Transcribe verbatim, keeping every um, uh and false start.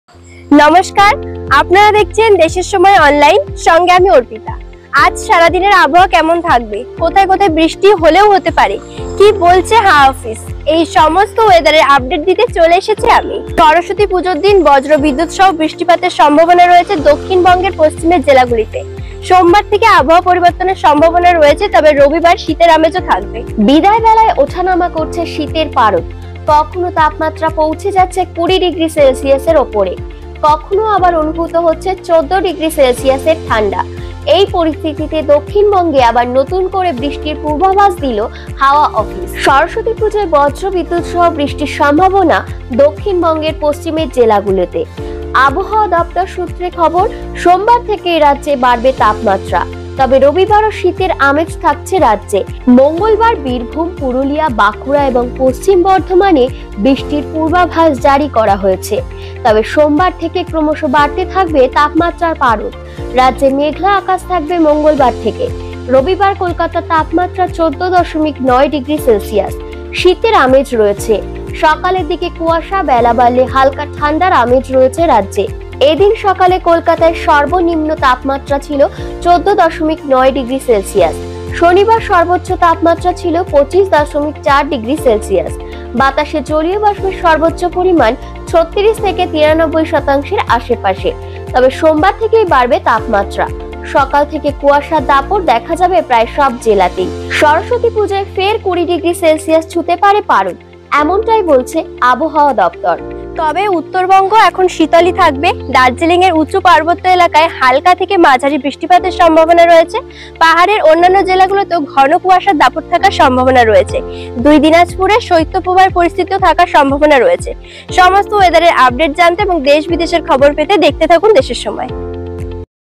নমস্কার, আপনারা দেখছেন দেশের সময় অনলাইন, সঙ্গে আমি অর্পিতা। আজ সারাদিনের আবহাওয়া কেমন থাকবে, কোথায় কোথায় বৃষ্টি হলেও হতে পারে, কি বলছে হাওয়া অফিস, এই সমস্ত ওয়েদারের আপডেট দিতে চলে এসেছি আমি। সরস্বতী পুজোর দিন বজ্র বিদ্যুৎ সহ বৃষ্টিপাতের সম্ভাবনা রয়েছে দক্ষিণবঙ্গের পশ্চিমের জেলাগুলিতে। সোমবার থেকে আবহাওয়া পরিবর্তনের সম্ভাবনা রয়েছে, তবে রবিবার শীতের আমেজও থাকবে। বিদায় বেলায় ওঠানামা করছে শীতের পারদ। কখনো তাপমাত্রা পৌঁছে যাচ্ছে কুড়ি ডিগ্রি সেলসিয়াসের ওপরে, কখনো আবার অনুভূত হচ্ছে চোদ্দ ডিগ্রি সেলসিয়াসের ঠান্ডা। এই পরিস্থিতিতে দক্ষিণবঙ্গে আবার নতুন করে বৃষ্টির পূর্বাভাস দিল হাওয়া অফিস। সরস্বতী পুজোয় বজ্র বিদ্যুৎ সহ বৃষ্টির সম্ভাবনা দক্ষিণবঙ্গের পশ্চিমের জেলাগুলোতে। আবহাওয়া দপ্তর সূত্রে খবর, সোমবার থেকে রাজ্যে বাড়বে তাপমাত্রা, তবে রবিবারও শীতের আমেজ থাকছে রাজ্যে। মঙ্গলবার বীরভূম, পুরুলিয়া, বাঁকুড়া এবং পশ্চিম বর্ধমানে বৃষ্টির পূর্বাভাস জারি করা হয়েছে। তবে সোমবার থেকে ক্রমশ বাড়তে থাকবে তাপমাত্রার পারদ। রাজ্যে মেঘলা আকাশ থাকবে মঙ্গলবার থেকে। রবিবার কলকাতার তাপমাত্রা চোদ্দ দশমিক নয় ডিগ্রি সেলসিয়াস। শীতের আমেজ রয়েছে। সকালের দিকে কুয়াশা, বেলা বাড়লে হালকা ঠান্ডার আমেজ রয়েছে রাজ্যে। এদিন সকালে কলকাতায় সর্বনিম্ন তাপমাত্রা ছিল চোদ্দ দশমিক নয় ডিগ্রি সেলসিয়াস। শনিবার সর্বোচ্চ তাপমাত্রা ছিল পঁচিশ দশমিক চার ডিগ্রি সেলসিয়াস। বাতাসে জলীয় বাষ্পের সর্বোচ্চ পরিমাণ ছত্রিশ থেকে তিরানব্বই শতাংশের আশেপাশে। তবে সোমবার থেকেই বাড়বে তাপমাত্রা। সকাল থেকে কুয়াশার দাপট দেখা যাবে প্রায় সব জেলাতেই। সরস্বতী পুজোয় ফের কুড়ি ডিগ্রি সেলসিয়াস ছুঁতে পারে পারদ, এমনটাই বলছে আবহাওয়া দপ্তর। তবে উত্তরবঙ্গ এখন শীতলই থাকবে। দার্জিলিং এর উঁচু পার্বত্য এলাকায় হালকা থেকে মাঝারি বৃষ্টিপাতের সম্ভাবনা রয়েছে। পাহাড়ের অন্যান্য জেলাগুলোতেও ঘন কুয়াশার দাপট থাকার সম্ভাবনা রয়েছে। দুই দিনাজপুরে শৈত্যপ্রবাহের পরিস্থিতিও থাকার সম্ভাবনা রয়েছে। সমস্ত ওয়েদারের আপডেট জানতে এবং দেশ বিদেশের খবর পেতে দেখতে থাকুন দেশের সময়।